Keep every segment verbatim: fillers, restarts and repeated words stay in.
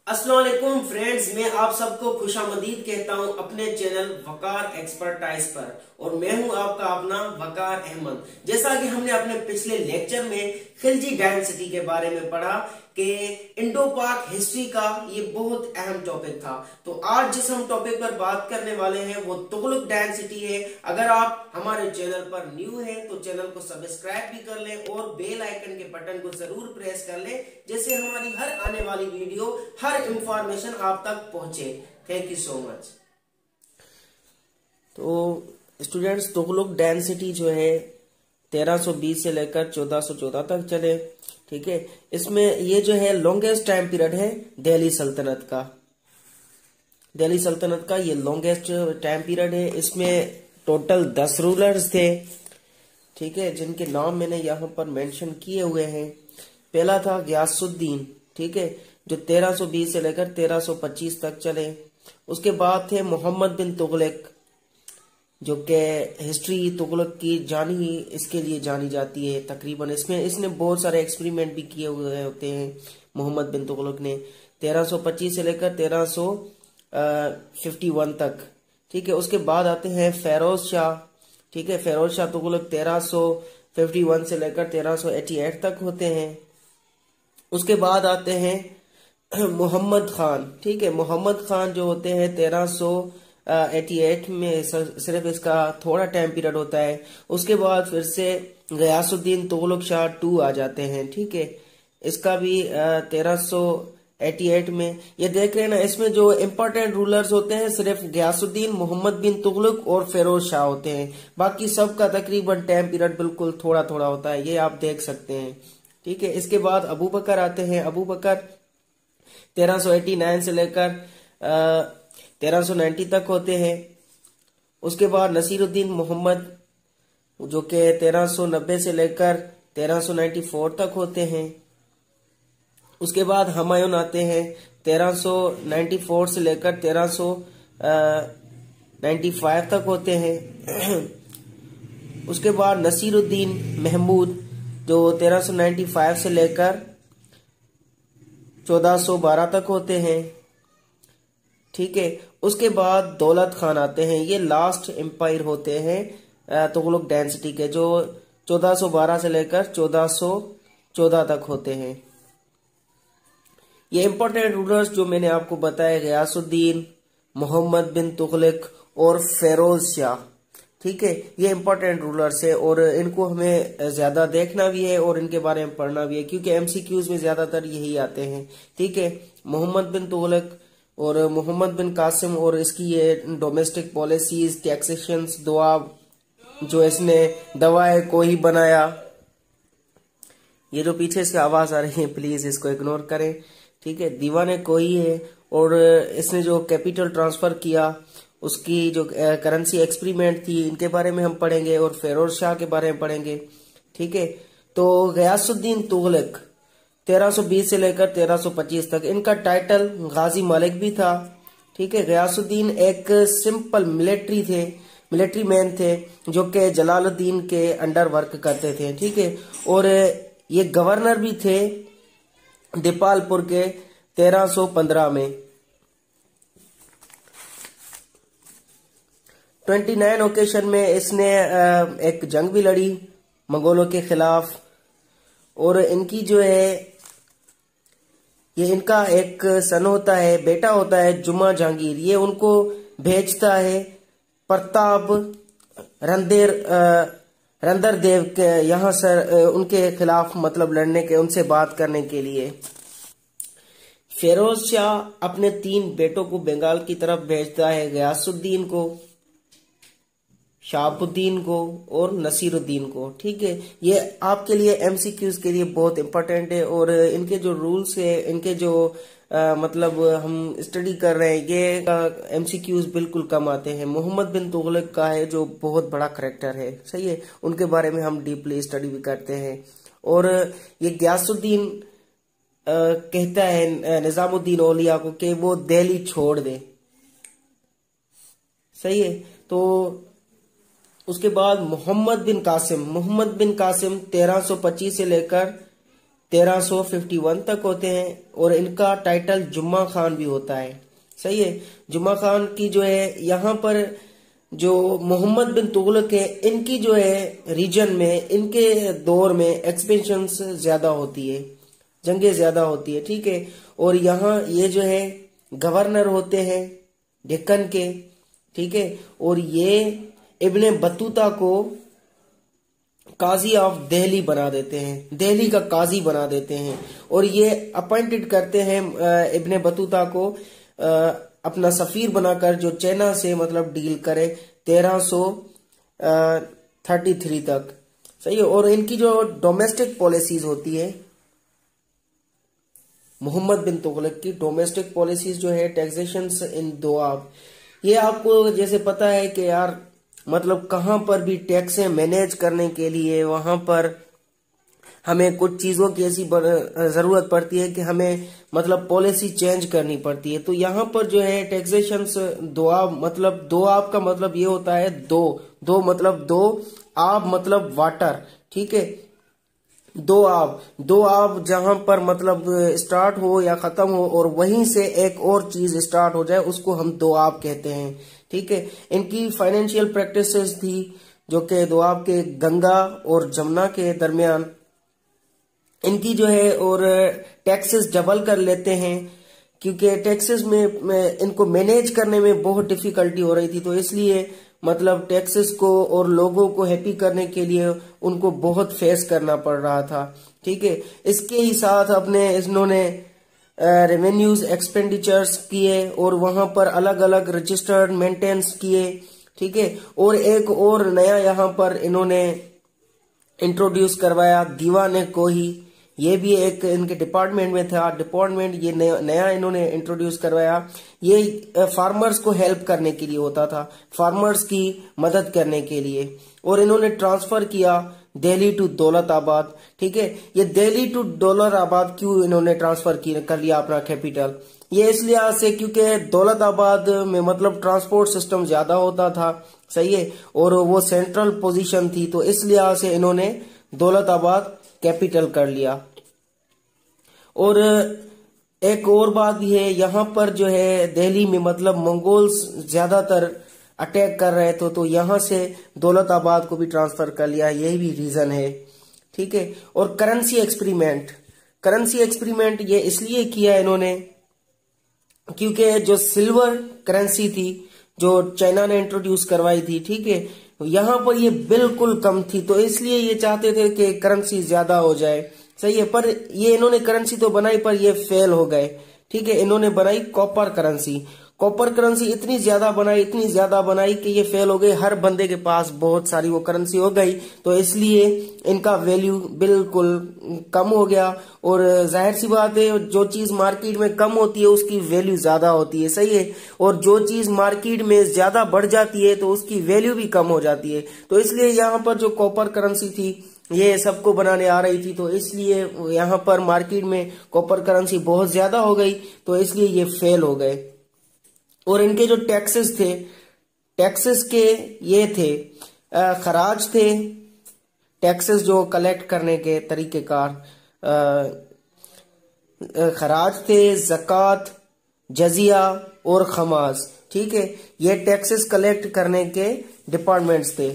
अस्सलाम वालेकुम फ्रेंड्स, मैं आप सबको खुशामदीद कहता हूं अपने चैनल वकार एक्सपर्टाइज पर। और मैं हूं आपका अपना वकार अहमद। जैसा कि हमने अपने पिछले लेक्चर में खिलजी डायनेस्टी के बारे में पढ़ा कि इंडो पाक हिस्ट्री का ये बहुत अहम टॉपिक था। तो आज जिस हम टॉपिक पर बात करने वाले हैं वो तुगलक डायनेस्टी है। अगर आप हमारे चैनल पर न्यू हैं तो चैनल को सब्सक्राइब भी कर लें और बेल आइकन के बटन को जरूर प्रेस कर लें, जैसे हमारी हर आने वाली वीडियो, हर इंफॉर्मेशन आप तक पहुंचे। Thank you so much. तो स्टूडेंट्स, तुगलक डायनेस्टी जो है तेरह सौ बीस से लेकर चौदह सौ चौदह तक चले। ठीक है, इसमें ये जो है लॉन्गेस्ट टाइम पीरियड है दिल्ली सल्तनत का। दिल्ली सल्तनत का ये लॉन्गेस्ट टाइम पीरियड है। इसमें टोटल दस रूलर्स थे। ठीक है, जिनके नाम मैंने यहाँ पर मेंशन किए हुए हैं। पहला था गयासुद्दीन, ठीक है, जो तेरह सौ बीस से लेकर तेरह सौ पच्चीस तक चले। उसके बाद थे मोहम्मद बिन तुगलक, जो कि हिस्ट्री तुगलक की जानी ही इसके लिए जानी जाती है तकरीबन। इसमें इसने बहुत सारे एक्सपेरिमेंट भी किए हुए होते हैं मोहम्मद बिन तुगलक ने, तेरह सौ पच्चीस से लेकर तेरह सौ इक्यावन तक। ठीक है, उसके बाद आते हैं फेरोज शाह। ठीक है, फेरोज शाह तुगलक तेरह सौ इक्यावन से लेकर तेरह सौ अठासी तक होते हैं। उसके बाद आते हैं मोहम्मद खान। ठीक है, मोहम्मद खान जो होते हैं तेरह सौ अठासी में सिर्फ इसका थोड़ा टाइम पीरियड होता है। उसके बाद फिर से गयासुद्दीन तुगलक शाह टू आ जाते हैं। ठीक है, इसका भी तेरह सौ अठासी में। ये देख रहे हैं ना, इसमें जो इम्पोर्टेंट रूलर्स होते हैं सिर्फ गयासुद्दीन, मोहम्मद बिन तुगलक और फेरोज शाह होते हैं। बाकी सबका तकरीबन टाइम पीरियड बिल्कुल थोड़ा थोड़ा होता है, ये आप देख सकते हैं। ठीक है, इसके बाद अबू बकर आते हैं। अबू बकर तेरह सौ नवासी से लेकर तेरह सौ नब्बे तक होते हैं। उसके बाद नसीरुद्दीन मोहम्मद, जो कि तेरह सौ नब्बे से लेकर तेरह सौ चौरानवे तक होते हैं। उसके बाद हुमायूं आते हैं तेरह सौ चौरानवे से लेकर तेरह सौ पचानवे तक होते हैं। उसके बाद नसीरुद्दीन महमूद, जो तेरह सौ पचानवे से लेकर चौदह सौ बारह तक होते हैं। ठीक है, उसके बाद दौलत खान आते हैं। ये लास्ट एम्पायर होते हैं तुगलक डायनेस्टी के, जो चौदह सौ बारह से लेकर चौदह सौ चौदह तक होते हैं। ये इंपॉर्टेंट रूलर्स जो मैंने आपको बताया, गयासुद्दीन, मोहम्मद बिन तुगलक और फेरोज शाह। ठीक है, ये इंपॉर्टेंट रूलर्स है और इनको हमें ज्यादा देखना भी है और इनके बारे में पढ़ना भी है, क्योंकि एमसीक्यूज में ज्यादातर यही आते हैं। ठीक है, मोहम्मद बिन तुगलक और मोहम्मद बिन कासिम और इसकी ये डोमेस्टिक पॉलिसीज, टैक्सेशंस, दुआ जो इसने दवाए को ही बनाया। ये जो पीछे से आवाज आ रही है प्लीज इसको इग्नोर करें। ठीक है, दीवाने कोई है और इसने जो कैपिटल ट्रांसफर किया, उसकी जो करेंसी एक्सपेरिमेंट थी, इनके बारे में हम पढ़ेंगे और फेरोज शाह के बारे में पढ़ेंगे। ठीक है, तो गयासुद्दीन तुगलक तेरह सौ बीस से लेकर तेरह सौ पच्चीस तक, इनका टाइटल गाजी मलिक भी था। ठीक है, गयासुद्दीन एक सिंपल मिलिट्री थे, मिलिट्री मैन थे, जो कि जलालुद्दीन के अंडर वर्क करते थे। ठीक है, और ये गवर्नर भी थे दीपालपुर के तेरह सौ पंद्रह में। उनतीस ओकेशन में इसने एक जंग भी लड़ी मंगोलों के खिलाफ। और इनकी जो है, ये इनका एक सन होता है, बेटा होता है जुमा जहांगीर। ये उनको भेजता है प्रताप रंदेर रंदर देव के यहाँ सर उनके खिलाफ मतलब लड़ने के, उनसे बात करने के लिए। फेरोज शाह अपने तीन बेटों को बंगाल की तरफ भेजता है, गयासुद्दीन को, शहाबुद्दीन को और नसीरुद्दीन को। ठीक है, ये आपके लिए एमसीक्यूज के लिए बहुत इंपॉर्टेंट है और इनके जो रूल्स है, इनके जो आ, मतलब हम स्टडी कर रहे हैं, ये एमसीक्यूज बिल्कुल कम आते हैं। मोहम्मद बिन तुगलक का है जो बहुत बड़ा करेक्टर है, सही है, उनके बारे में हम डीपली स्टडी भी करते हैं। और ये गयासुद्दीन कहता है निजामुद्दीन औलिया को कि वो दिल्ली छोड़ दे, सही है। तो उसके बाद मोहम्मद बिन कासिम, मोहम्मद बिन कासिम तेरह सौ पच्चीस से लेकर तेरह सौ इक्यावन तक होते हैं और इनका टाइटल जुम्मा खान भी होता है। सही है। जुम्मा खान की जो है यहाँ पर जो मोहम्मद बिन तुगलक है, इनकी जो है रीजन में, इनके दौर में एक्सपेंशन ज्यादा होती है, जंगे ज्यादा होती है। ठीक है। और यहाँ ये जो है गवर्नर होते हैं डेक्कन के। ठीक है। और ये इब्ने बतूता को काजी ऑफ दिल्ली बना देते हैं, दिल्ली का काजी बना देते हैं। और ये अपॉइंटेड करते हैं इब्ने बतूता को अपना सफीर बनाकर, जो चाइना से मतलब डील करे तेरह सौ थर्टी थ्री तक। सही है। और इनकी जो डोमेस्टिक पॉलिसीज होती है मोहम्मद बिन तुगलक की, डोमेस्टिक पॉलिसीज जो है टैक्सेशन इन दोआब, ये आपको जैसे पता है कि यार मतलब कहां पर भी टैक्सें मैनेज करने के लिए वहां पर हमें कुछ चीजों की ऐसी जरूरत पड़ती है कि हमें मतलब पॉलिसी चेंज करनी पड़ती है। तो यहाँ पर जो है टैक्सेशन दोआब, मतलब दो आब का मतलब ये होता है दो दो मतलब दो, आब मतलब वाटर। ठीक है। दो आब, दो आब जहां पर मतलब स्टार्ट हो या खत्म हो और वहीं से एक और चीज स्टार्ट हो जाए, उसको हम दो आब कहते हैं। ठीक है। इनकी फाइनेंशियल प्रैक्टिसेस थी जो कि दो आब के गंगा और जमुना के दरमियान इनकी जो है, और टैक्सेस डबल कर लेते हैं क्योंकि टैक्सेस में, में इनको मैनेज करने में बहुत डिफिकल्टी हो रही थी। तो इसलिए मतलब टैक्सेस को और लोगों को हैप्पी करने के लिए उनको बहुत फेस करना पड़ रहा था। ठीक है। इसके ही साथ अपने इन्होंने रेवेन्यूज एक्सपेंडिचर्स किए और वहां पर अलग अलग रजिस्टर्ड मेंटेनेंस किए। ठीक है। और एक और नया यहाँ पर इन्होंने इंट्रोड्यूस करवाया दीवाने को ही, ये भी एक इनके डिपार्टमेंट में था डिपार्टमेंट, ये नया इन्होंने इंट्रोड्यूस करवाया। ये फार्मर्स को हेल्प करने के लिए होता था, फार्मर्स की मदद करने के लिए। और इन्होंने ट्रांसफर किया दिल्ली टू दौलताबाद। ठीक है। ये दिल्ली टू दौलताबाद क्यों इन्होंने ट्रांसफर कर लिया अपना कैपिटल? ये इसलिए से क्योंकि दौलताबाद में मतलब ट्रांसपोर्ट सिस्टम ज्यादा होता था। सही है। और वो सेंट्रल पोजीशन थी, तो इसलिए से इन्होंने दौलताबाद कैपिटल कर लिया। और एक और बात भी है, यहाँ पर जो है दिल्ली में मतलब मंगोल्स ज्यादातर अटैक कर रहे थे, तो यहाँ से दौलताबाद को भी ट्रांसफर कर लिया, यही भी रीजन है। ठीक है। और करेंसी एक्सपेरिमेंट, करेंसी एक्सपेरिमेंट ये इसलिए किया इन्होंने क्योंकि जो सिल्वर करेंसी थी जो चाइना ने इंट्रोड्यूस करवाई थी, ठीक है, यहाँ पर ये बिल्कुल कम थी, तो इसलिए ये चाहते थे कि करेंसी ज्यादा हो जाए। सही है। पर ये इन्होंने करेंसी तो बनाई पर ये फेल हो गए। ठीक है। इन्होंने बनाई कॉपर करेंसी, कॉपर करेंसी इतनी ज्यादा बनाई, इतनी ज्यादा बनाई कि ये फेल हो गई। हर बंदे के पास बहुत सारी वो करेंसी हो गई, तो इसलिए इनका वैल्यू बिल्कुल कम हो गया। और जाहिर सी बात है, जो चीज मार्केट में कम होती है उसकी वैल्यू ज्यादा होती है। सही है। और जो चीज मार्केट में ज्यादा बढ़ जाती है तो उसकी वैल्यू भी कम हो जाती है। तो इसलिए यहाँ पर जो कॉपर करेंसी थी ये सबको बनाने आ रही थी, तो इसलिए यहाँ पर मार्केट में कॉपर करेंसी बहुत ज्यादा हो गई, तो इसलिए ये फेल हो गए। और इनके जो टैक्सेस थे, टैक्सेस के ये थे खराज थे, टैक्सेस जो कलेक्ट करने के तरीकेकार, खराज थे, ज़कात, जजिया और खमास। ठीक है। ये टैक्सेस कलेक्ट करने के डिपार्टमेंट्स थे।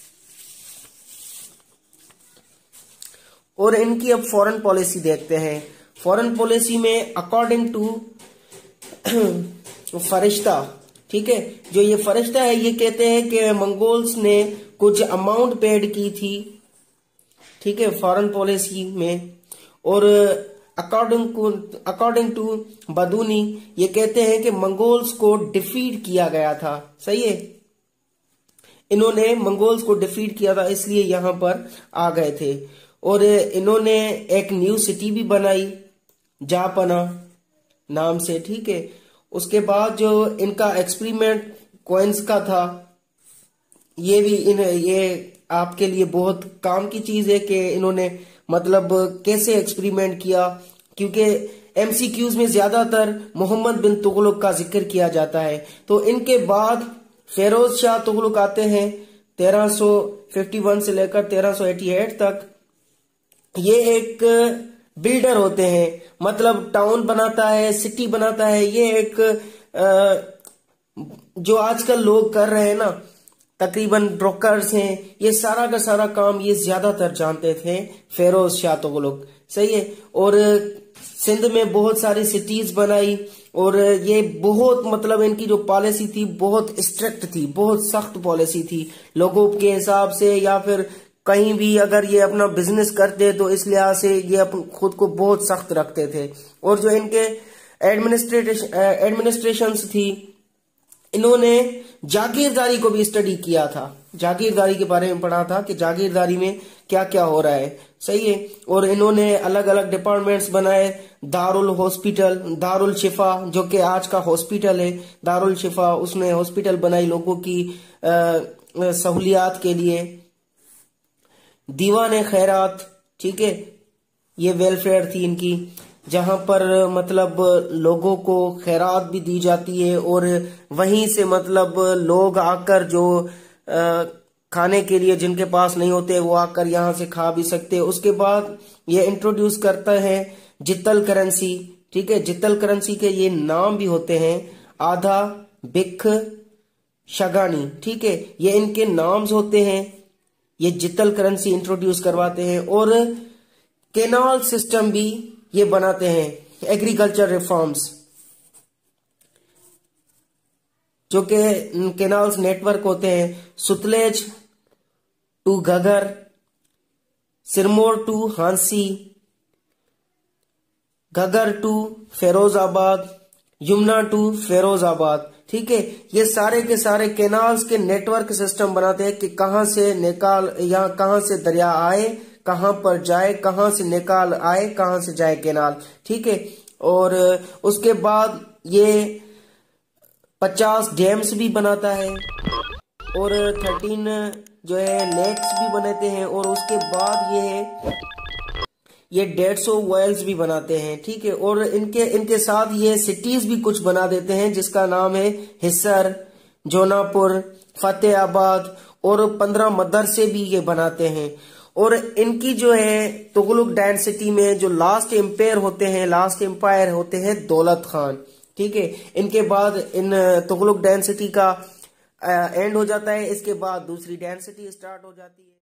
और इनकी अब फॉरेन पॉलिसी देखते हैं। फॉरेन पॉलिसी में अकॉर्डिंग टू फरिश्ता, ठीक है, जो ये फरिश्ता है ये कहते हैं कि मंगोल्स ने कुछ अमाउंट पेड की थी, ठीक है, फॉरेन पॉलिसी में। और अकॉर्डिंग अकॉर्डिंग टू बदूनी ये कहते हैं कि मंगोल्स को डिफीट किया गया था। सही है। इन्होंने मंगोल्स को डिफीट किया था, इसलिए यहां पर आ गए थे। और इन्होंने एक न्यू सिटी भी बनाई जापना नाम से। ठीक है। उसके बाद जो इनका एक्सपेरिमेंट कॉइन्स का था, ये भी इन ये आपके लिए बहुत काम की चीज है कि इन्होंने मतलब कैसे एक्सपेरिमेंट किया, क्योंकि एमसीक्यूज में ज्यादातर मोहम्मद बिन तुगलक का जिक्र किया जाता है। तो इनके बाद फिरोज शाह तुगलक आते हैं तेरह सौ इक्यावन से लेकर तेरह सौ अट्ठासी तक। ये एक बिल्डर होते हैं, मतलब टाउन बनाता है, सिटी बनाता है। ये एक आ, जो आजकल लोग कर रहे हैं ना, तकरीबन ब्रोकर्स हैं, ये सारा का सारा काम ये ज्यादातर जानते थे फेरोज शाह तुगलक। सही है। और सिंध में बहुत सारी सिटीज बनाई, और ये बहुत मतलब इनकी जो पॉलिसी थी बहुत स्ट्रिक्ट थी, बहुत सख्त पॉलिसी थी लोगों के हिसाब से, या फिर कहीं भी अगर ये अपना बिजनेस करते तो इस लिहाज से ये अपन खुद को बहुत सख्त रखते थे। और जो इनके एडमिनिस्ट्रेशन एडमिनिस्ट्रेशन थी, इन्होंने जागीरदारी को भी स्टडी किया था, जागीरदारी के बारे में पढ़ा था कि जागीरदारी में क्या क्या हो रहा है। सही है। और इन्होंने अलग अलग डिपार्टमेंट्स बनाए, दारुल हॉस्पिटल, दारुल शिफा जो कि आज का हॉस्पिटल है, दारुल शिफा, उसने हॉस्पिटल बनाई लोगों की सहूलियात के लिए। दीवान खैरात, ठीक है, ये वेलफेयर थी इनकी, जहां पर मतलब लोगों को खैरात भी दी जाती है, और वहीं से मतलब लोग आकर जो आ, खाने के लिए जिनके पास नहीं होते वो आकर यहाँ से खा भी सकते हैं। उसके बाद ये इंट्रोड्यूस करता है जितल करेंसी, ठीक है। जितल करेंसी के ये नाम भी होते हैं, आधा, बिख, शगानी, ठीक है, ये इनके नाम्स होते हैं। ये जितल करेंसी इंट्रोड्यूस करवाते हैं, और केनाल सिस्टम भी ये बनाते हैं, एग्रीकल्चर रिफॉर्म्स, जो कि केनाल्स नेटवर्क होते हैं, Sutlej to Ghaggar, Sirmaur to Hansi, Ghaggar to Firozabad, Yamuna to Firozabad, ठीक है। ये सारे के सारे केनाल्स के नेटवर्क सिस्टम बनाते हैं कि कहां से निकाल या कहां से दरिया आए, कहां पर जाए, कहां से निकाल आए, कहां से जाए केनाल, ठीक है। और उसके बाद ये पचास डैम्स भी बनाता है, और थर्टीन जो है लेक्स भी बनाते हैं, और उसके बाद ये ये डेढ़ सौ वेल्स भी बनाते हैं, ठीक है। और इनके इनके साथ ये सिटीज भी कुछ बना देते हैं, जिसका नाम है हिस्सर, जोनापुर, फतेहाबाद, और पंद्रह मदरसे भी ये बनाते हैं। और इनकी जो है तुगलक डायनेस्टी में जो लास्ट एम्पायर होते हैं, लास्ट एम्पायर होते हैं दौलत खान, ठीक है। इनके बाद इन तुगलक डायनेस्टी का एंड हो जाता है, इसके बाद दूसरी डायनेस्टी स्टार्ट हो जाती है।